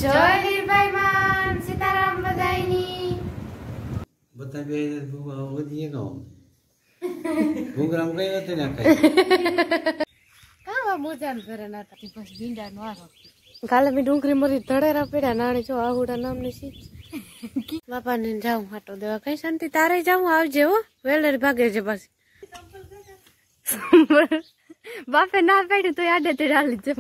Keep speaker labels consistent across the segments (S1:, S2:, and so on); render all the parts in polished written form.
S1: जय वीरभाई मान सीताराम बधाईनी
S2: बता बे वधी गयो घुंगराम गयो तो ना कई
S1: का मोजान करे ना ती बस भींडा मारो काले मी डुंगरी मरी धड़ेरा पेड़ा नाणी जो आहुड़ा नाम ने सी बापा ने जाऊं हाटो देवा कई शांति तारे जाऊं आवजे हो वेलर भागे जे बस बापे ना पेड़ तो याद ते डाली जे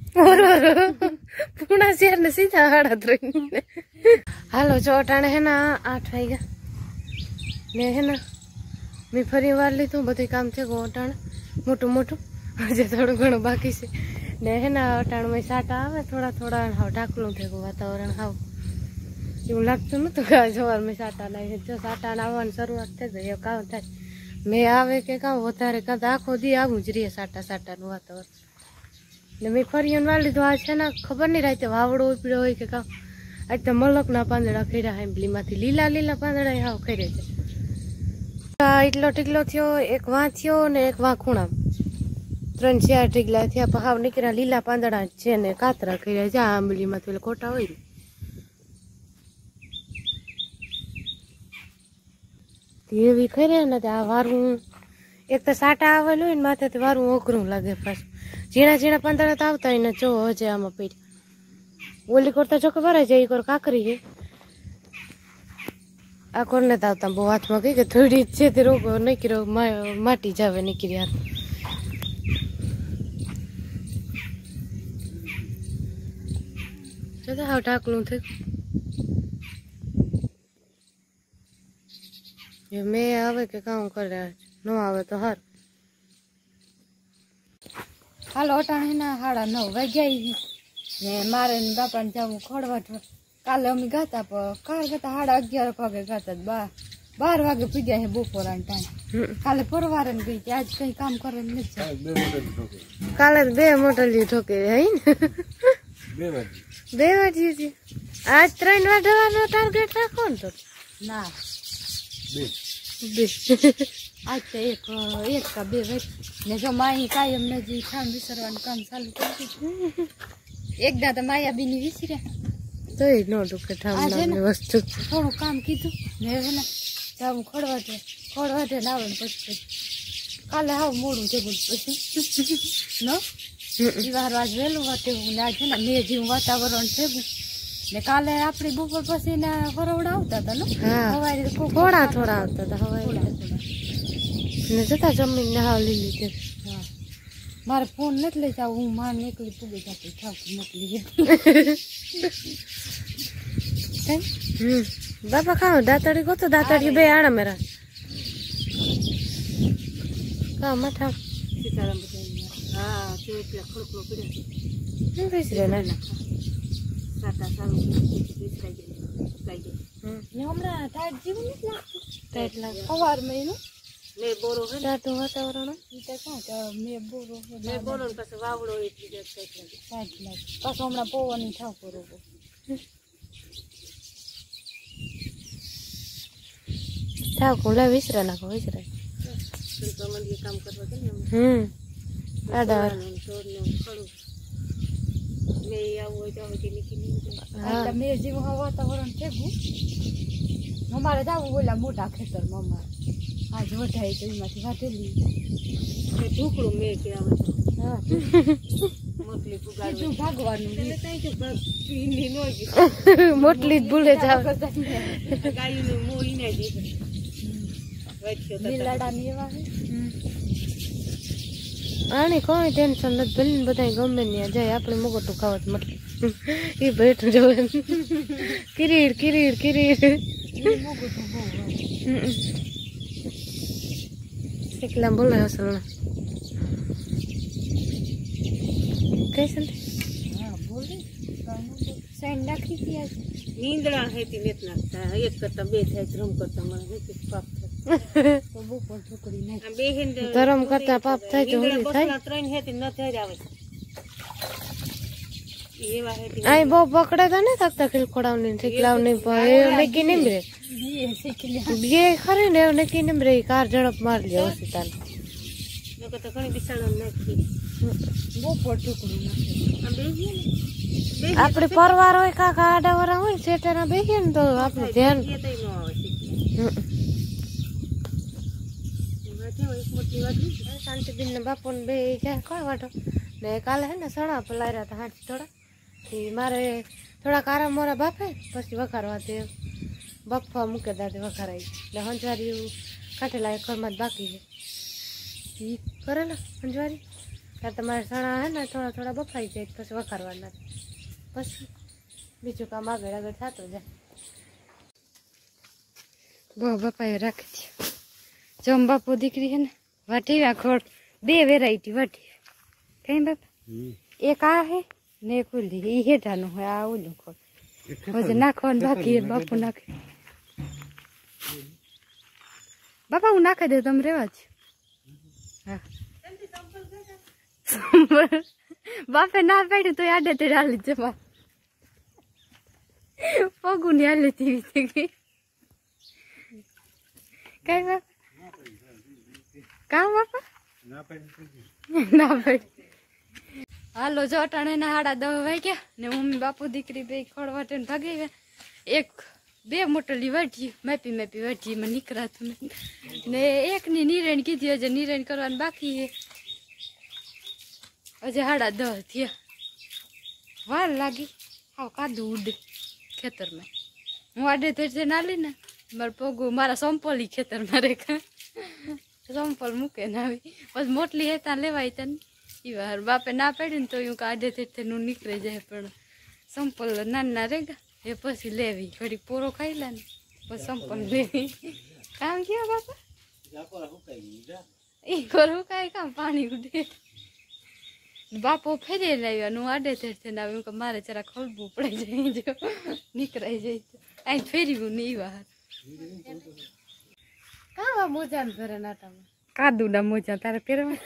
S1: पूना शेर ने सीधा हड़त रही हालो चोटाने है ना 8 वाग्या ने है ना मैं फरी वार ली तू बधु काम थे गोटाण मोटू मोटू हजे थोड़ो घणो बाकी से ने है ना अटाण में साटा आवे थोड़ा थोड़ा हाव ढाकलू थे वातावरण हाव એવું લાગતું નતું કે સવાર में साटा नहीं जो साटा આવવાની શરૂઆત થઈ ગઈ કામ થાય મેં આવે કે કામ વધારે કાં આખો દી આવું જ રહીએ સાટા સાટાનું વાતાવરણ ને મેં ફરિયાન વાળી લીધું આ છે ને ખબર નહીં રાતે વાવડો ઉપડ્યો હોય કે કામ આજ તો મલકના પાંદડા ખેડા હેમ્બલીમાંથી લીલા લીલા પાંદડા હાવ ખેડે છે એટલો ટીકલો થયો એક વાં થયો ને એક વાં ખૂણા 3-4 ટીકલા થયા પણ હાવ નીકળ્યા લીલા પાંદડા છે ને કાતરા ખેડ્યા છે આંબલીમાંથી પેલા ખોટા હોય ને એવી ખેડે ને આ વારું એક તો સાટા આવેલું હોય ને માથેથી વારું ઓઘરું લાગે પાછું ઝીણા ઝીણા પાંદડા તો આવતા હોય ને જો હજે આમાં પીડ ઓલી કરતા જો ખબર છે એ કર કાકરી છે આ કોને તો આવતા બહુ હાથમાં કઈ કે થોડી જ છે તે રોગો નીકળ્યો માટી જાવે નીકળી હાથ જો હાવ ઢાકલું થયું મેં આવે કે કામ કરે ન આવે તો હાર હાલો અટાણે ના 9:30 વાગ્યા ને મારે બાપા ને જવું ખોડવા કાલે અમે ગાતા કાલ ગાતા 11:30 વાગે ગાતા 12 વાગે પીડ્યા હે બપોરા ટાઈમ કાલે પરવારે ને ગઈ આજ કઈ કામ કરે નથી કાલે 2 મોટલી ઠોકે હે ને 2 વાગ્યે આજ 3 વાગ્યાનો ટાર્ગેટ રાખો ને તો ના 2 आज तो एक का 2 वागे ने जो माई कायम नजी ठाण विसरવાનું કામ ચાલુ કરી એકદા તો માયા બીની વિસર્યા તો એ નો દુખે ઠામના વસ્તુ થોડું કામ કીધું ને હે ને જામ ખોડવા ના આવે પછી કાલે હાવ મોડું જગું પછી નો દીવાર આજ વેલું વાતે ને આજ ને મે જેવું વાતાવરણ છે ને કાલે આપણી બપોર પછી ને ફરવડા આવતા હતા ને હવારે થોડા થોડા આવતા હતા હવારે ને જતા જમીન ને હાવ લીલી છે મારે ફોન નથી લઈ જાવ હું માન એકલી પૂગી જતી થાવ મોકલી બાપા ખાઓ દાતડી ગોતો દાતડી બે આડા મેરા કા માથા સીતારામ હા તે એટલે ખડકલો પડ્યો હું બેસી રે ના સાટા સારું વિસરાઈ ગઈ ને હમણાં ટાઈટ જેવું નથી લાગતું ટાઈટ લાગે સવાર મહિનો મે બોરો હે ટાટો વાતાવરણ ઈતે કાં મે બોરો ને પછી વાવડો એટલી જ ટાઈટ લાગે પાછો હમણાં પવનની થાવ કરો થાવ કોલા વિસરા નાખો વિસરા તો મંદી કામ કરવા કે ને આડા છોડનો ખડું મે આવું હોય તો કે નીકળી એટલે મે જેવું વાતાવરણ છે અમારે જાવું બોલા મોટા ખેતર મમ્મા આજ વઢાઈ તો એમાંથી વાટેલી ઢુકડું મેં કે આવે હા મોટલી પુગાડવું ભાગવાનું એટલે કઈ કે પીની નો મોટલી જ ભૂલે જાવ ગાયનું મોઈ ને દીધું લીલાડા ને એવા આને કોઈ ટેન્શન નથી ભલે બધા ગમે ત્યાં જાય આપણે મગોટું ખાવત મતલબ એ બેઠું જોવે કિરીડ કિરીડ કિરીડ મગોટું બહુ એકલા બોલે અસલ कैसे हां बोल दे साइन नाखी थी आज नींदड़ा है ती नेत नाखता एक करता बे થાય ધરમ કરતા મને નથી પાપ થાય તો બહુ પણ છોકરી નહીં આ બે હિંદ ધરમ કરતા પાપ થાય તો હોલી થાય ત્રણ હે તી ન થઈ આવે એવા હે તી આઈ બહુ પકડે તો ને થકતા ખીલ ખોડાવની ઠીકલાવની પર એ લેકી નીમરે બી શીખલી બી ખરે ને લેકી નીમરે કાર ઝડપ માર લે હોસ્પિટલ નકો તો ઘણી બિસાડો નથી બહુ પોટુકડી નાખે આ બે
S3: આપણે પરવાર હોય કાકા આડાવાળા હોય શેઠાના બેસીએ ને તો આપણે ધ્યાન શાંતિબેન ને બાપુ ને બે જાય કોઈ વાટો ને કાલે હે ને સણા પલાર્યા હતા હાથ થોડા મારે થોડા કારા મોરા બાફે પછી વઘારવા તે બફા મૂકે દાદે વઘારાઈ એટલે હંજવારી કાઢેલા એક ઘરમાં જ બાકી છે એ કરેલા હંજવારી ત્યારે તમારે સણા હે ને થોડા થોડા બફાઈ જાય પછી વઘારવાના પછી બીજું કામ આગળ આગળ થતું જાય બહુ બપાઈ રાખી દે જમ બાપુ દીકરી હે ને વાટી ખોડ બે વેરાયટી વાટી કઈ બાપા એક આ હે ને એક ઓલી એ હેઠાનું હોય આ ઓલું ખોડ પછી નાખવાનું બાકી બાપુ નાખે બાપા હું નાખી દઉં તમે રેવા જ હા બાપે ના પાડ્યું તો આડે તે હાલી જમા પગું ની હાલી તેવી થઈ ગઈ કઈ બાપા કામ બાપા ના પાડી હાલો જો અટાણે ના 10:30 વાગ્યા ને મમ્મી બાપુ દીકરી બે ખોળવાટે ભાગી ગયા એક બે મોટલી વાટી માપી વાટી માં નીકળાતું ને એકની નિરણ કીધી હજે નિરણ કરવાનું બાકી હે હજે 10:30 થયા વાર લાગી હાવ કાદું ઉડે ખેતરમાં હું આડે તે નાલી ને મારા પગું મારા સંપોલી ખેતરમાં રેખા સંપલ મૂકે ને આવી પછી મોટલી હેતા લેવાય તને એ વાર બાપે ના પાડ્યું ને તો એવું આડે તે નું નીકળી જાય પણ સંપલ નાના રેગા એ પછી લેવી ઘડી પોરો ખાઈ લે ને પછી સંપલ લેવી કામ કયો બાપા એ કરું કાંઈ કામ પાણી ઉડે બાપો ફેરી લાવ્યા નું આડે તે ને આવ્યું કે મારે જરા ખોલવું પડે જાય જો નીકળાઈ જાય અહીં ફેર્યું ને એ વાર કાવા મોજા ને ઘરે નાટામાં કાદુ ના મોજા તારે પહેરવા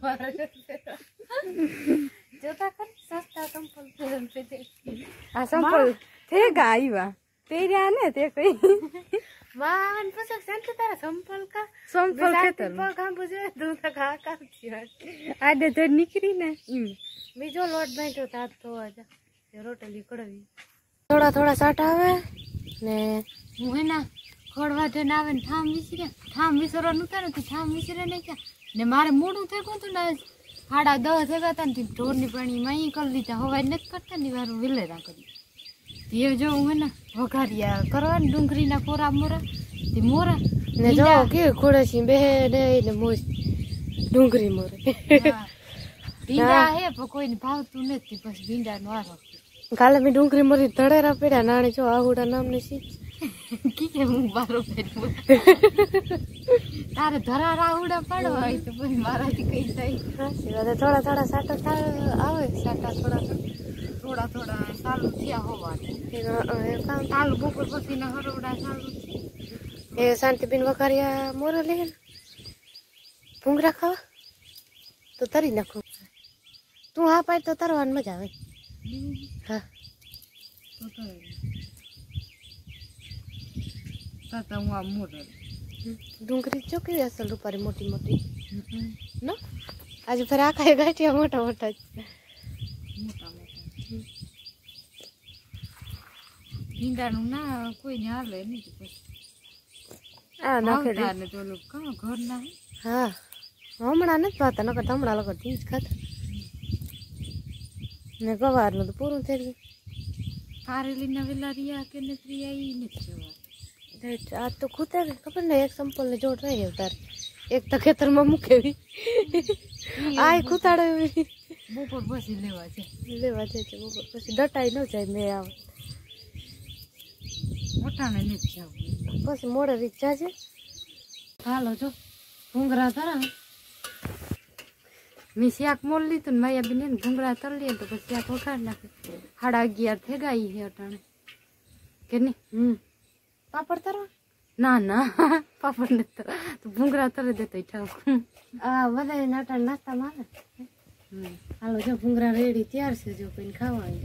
S3: જોતા કર સસ્તા સંપલ આ સંપલ થેગા આવ્યા પહેર્યા ને તે કઈ માન પૂછો શાંતિ તારા સંપલ કા સંપલ ખેતર પગ આમ પૂછે તું તો કા કામ છે આડે તો નીકળી ને બીજો લોટ બાંધ્યો તાત તો આજા રોટલી કડવી થોડા થોડા સાટ આવે ને હું હે ના ખોડવા જઈને આવે ને ઠામ વિસરવાનું થાય ને ઠામ વિસરે નહીં ક્યાં ને મારે મોડું થઈ ગયું હતું ને 10:30 થયા હતા ને ઢોરની પાણી માં કરી લીધા હવાઈ નથી કરતા ને વાર વિલેરા કરી એ જો હું ને વઘારિયા કરવા ને ડુંગળીના કોરા મોરા તે મોરા ને જો કેવી ખોડે બે ને મોજ ડુંગળી મોરે ભીંડા હે પણ કોઈને ભાવતું નથી પછી ભીંડા નો આરો કાલે મેં ડુંગળી મોરી ધડેરા પડ્યા નાણે જો આહુડા નામને સી કે હું બારો ફેરવું તારે ધરા રાહુડા પડવા હોય તો પછી મારાથી કઈ થાય થોડા થોડા સાટા આવે સાટા થોડા ચાલુ થયા હોવા ચાલુ બપોર પછી ના હરોડા ચાલુ એ શાંતિબેન વઘારિયા મોરો લે ભૂંગરા ખાવા તો તરી નાખું તું હા પાડ તો તરવાની મજા આવે હા ડુંગળી જો કેવી અસલ રૂપારી મોટી મોટી ના આજે ફરી આખા ગાંઠિયા મોટા મોટા ભીંડાનું ના કોઈને હાલે નહીં પછી આ નાખે ને તો લોકો ઘર ના હા હમણાં નથી ભાતા નકર હમણાં લોકો જ ખાતા ને ગવારનું તો પૂરું થઈ ગયું કારેલીના વેલા રિયા કે નથી આવી નથી જોવા આ તો ખૂતે ખબર ને એક સંપલ ને જોડ રહી તારે એક તો ખેતરમાં મૂકેવી આ ખૂતાડે બપોર પછી લેવા જાય છે બપોર પછી ડટાઈ ન જાય મેં આવે મોટાને નથી જાવ પછી મોડે રીત જાજે હાલો જો ભૂંગરા ધરા મેં શાક મોલ લીધું ને માયા બેન ભૂંગરા તર લે તો પછી શાક વખાડ નાખે 11:30 થઈ ગઈ છે અટાણે કે નહીં પાપડ તરવા ના પાપડ નથી તરવા તો ભૂંગરા તરી દેતો ઠાવ આ વધારે નાટા નાસ્તા મારે હાલો જો ભૂંગરા રેડી તૈયાર છે જો કોઈને ખાવા આવે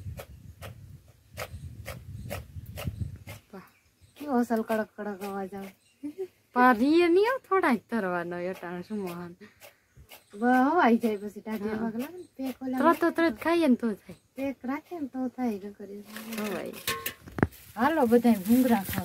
S3: કેવો અસલ કડક કડક અવાજ આવે પારીએ નહીં થોડા જ તરવાનો અટાણે શું મહાન હવાઈ જાય પછી ટાઢી વાગ લાગે ને તરત ખાઈએ ને તો થાય એક રાખે ને તો થાય કે કરી
S1: હવાય હાલો બધા ભૂંગરા ખાવ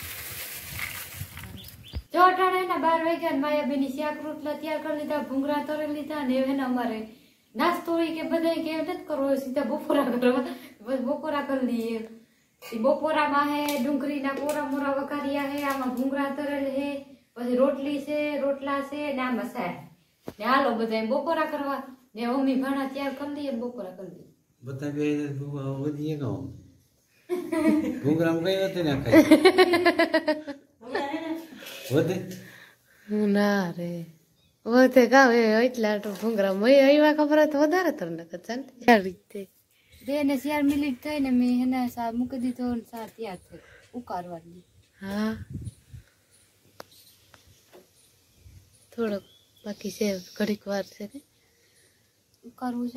S1: જો અટાણે ના 12 વાગ્યા માયાબેની શાક રોટલા તૈયાર કરી લીધા ભૂંગરા તરી લીધા ને હવે અમારે નાસ્તો હોય કે બધા કે નથી કરવો સીધા બપોરા કરવા બસ બપોરા કરી લઈએ બપોરામાં હે ડુંગળીના કોરા મોરા વઘાર્યા હે આમાં ભૂંગરા તરેલ હે પછી રોટલી છે રોટલા છે ને આમાં શાક ને હાલો બધા બપોરા કરવા ને મમ્મી ભાણા તૈયાર કરી લઈએ બપોરા કરી લઈએ
S2: બધા બે વધી ગામ ભૂંગરામ કઈ વાત ના ખાય વધે
S3: ના રે વધે ગાવ એટલા ભૂંગરા મય આવ્યા ખબર તો વધારે તર ન કરતા રીતે
S1: ને 4 મિનિટ થઈ ને મેં એને સા મૂકી દીધો ને સા તૈયાર થઈ ઉકાળવાની
S3: હા થોડોક બાકી છે ઘડીક વાર છે ને
S1: ઉકાળવું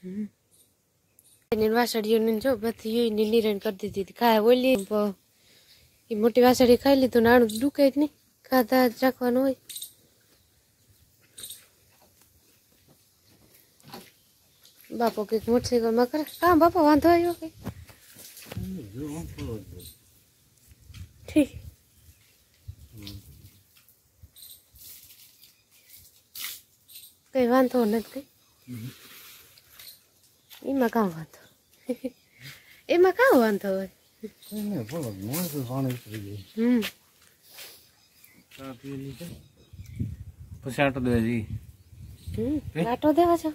S1: છે
S3: વાસળીઓને જો બધી નિરણ કરી દીધી ખાય ઓલી એ મોટી વાસળી ખાઈ લીધું નાણું દુખે જ નહીં ખાધા જ રાખવાનું હોય બાપો કઈક મોટરસાઇકલમાં કરે હા બાપા વાંધો આવ્યો કઈ ઠીક કઈ વાંધો નથી એમાં કામ વાંધો એમાં કામ વાંધો હોય
S2: પછી આટો દેવા જઈએ
S3: આટો દેવા છો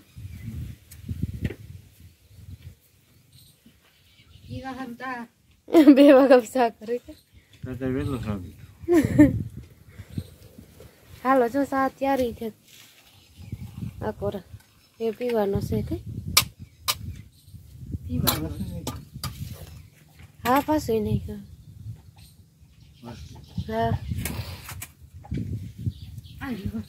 S3: બે વાગ્યા પૈસા કરે કે હાલો જો સા તૈયારી છે આ કોરા એ પીવાનો છે કે
S1: પીવાનો
S3: હા પાછું નહીં હા
S1: આવ્યો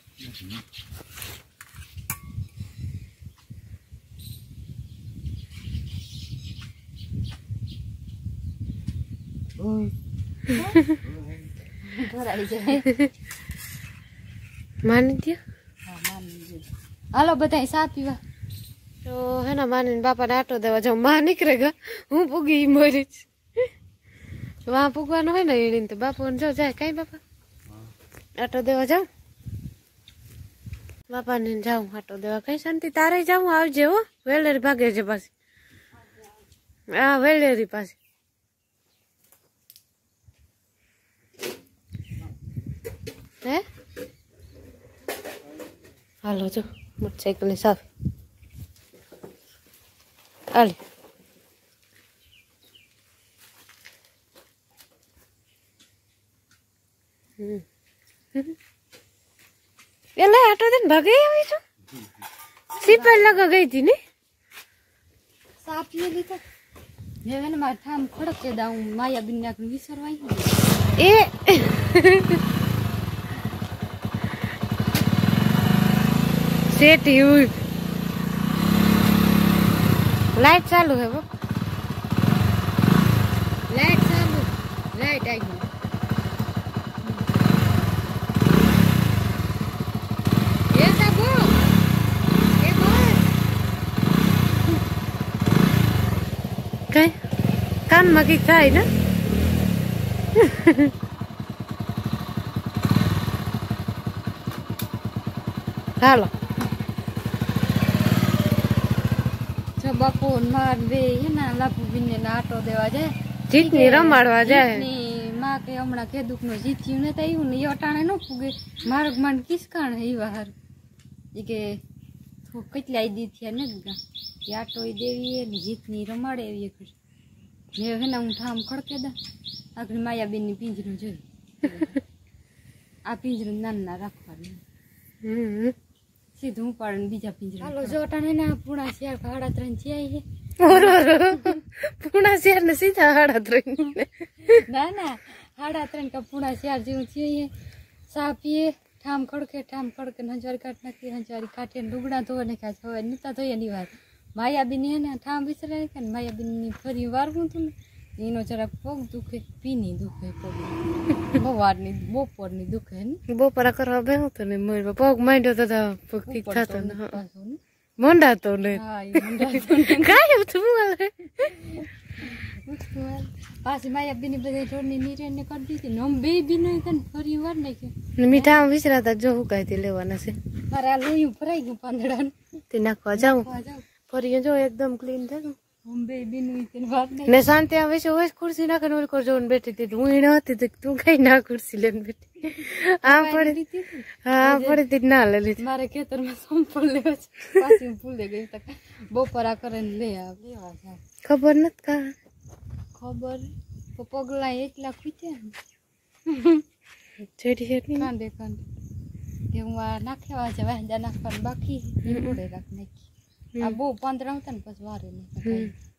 S3: માની દો
S1: હાલો બધા સા પીવા
S3: તો હે ને માની બાપાને આટો દેવા જાઉં માં નીકળે ગા હું પૂગી મરી વાં પૂગવાનું હોય ને એની તો બાપુ જો જાય કઈ બાપા આટો દેવા જાઉં બાપાને જાઉં આટો દેવા કઈ શાંતિ તારે જાઉં આવજે હો વેલેરી ભાગે છે પાછી હા વેલેરી પાછી હે હાલો જો મોટરસાઇકલ ની સાફ હાલે એટલે આટો દે ભાગે આવી છો સીપર લગા ગઈ હતી ને
S1: સા પી લીધા હવે ને મારા ઠામ ખડક કે દાઉં માયાબીન નાખને વિસરવાઈ
S3: એ સેટી हुई लाइट चालू है वो
S1: લાઈટ ચાલુ લાઈટ આવી એ સાબુ એ બોલ
S3: કઈ કાનમાં કઈ થાય ને હાલો
S1: બાપુ માર બે હે ને લાપુબીન ને આટો દેવા જાય
S3: જીતની રમાડવા જાય
S1: માં કે હમણાં ખેદુક નો જીત્યું ને આવ્યું ને એ અટાણે ન પૂગે માર્ગ માંડ કિસકાણ એ વાર એ કે કેટલી આઈ દી થયા ને ગા એ આટો દેવી ને જીતની રમાડે એવી એક ને હે ને હું ઠામ ખડકે દા આગળ માયાબેન ની પિંજરું જોયું આ પિંજરું નાના રાખવાનું સીધું ઉપાડે બીજા પિંજરા હાલો જો અટાણે ના પૂણા શેર 3:30 છે
S3: પૂણા શેર ને સીધા 3:30
S1: ના ના 3:30 का पूरा शहर जेवं छे सा पिए ठाम खड़के नजर काट नाखी हजारी काटे डुगड़ा धोवे ने खाय छवे नीता धोये ની વાર માયાબીન ને ઠામ વિસરે કે માયાબીન ની ફરી વારવું તું એનો જરા પગ દુખે પીની દુખે પગ બવારની બપોરની દુખે ને
S3: બપોરા કરવા બેહું તો ને મોર પગ માંડ્યો તો પગ ઠીક થતો ને મોંડા તો ને
S1: હા ઈ મુંડા તો
S3: કાય તું વાલે
S1: પાછી માયા બીની બધી થોડી નીરેને કરી દીધી ને અમે બે બીનો કન ફરી વાર નાખ્યો
S3: મીઠા વિસરાતા જો હું કાઈ લેવાના છે
S1: મારા લોહી ભરાઈ ગયું પાંદડાનું
S3: તે નાખવા જાઉં
S1: જાવ
S3: ફરી જો એકદમ ક્લીન થયું
S1: અમે બે બીનો કન વાત નહીં
S3: ને શાંતિ આવે છે ઓય ખુરશી નાખને ઓલ કર જોન બેઠી હતી હું ઈનો હતી તો તું કઈ ના ખુરશી લઈને બેઠી આ પડી હા પડી ના લે લીધી
S1: મારે ખેતરમાં સંપલ લેવા છે પાછી હું ભૂલે ગઈ તો બપોરા કરીને લેવા જાવ
S3: ખબર નત કા
S1: ખબર તો પગલા એટલા ખૂટ્યા
S3: છેડી છેડી
S1: કાંદે કાંદે કે હું આ નાખ્યા છે વાંદા નાખવાનું બાકી રાખી નાખી આ બહુ 15 આવતા ને પછી વારે નહીં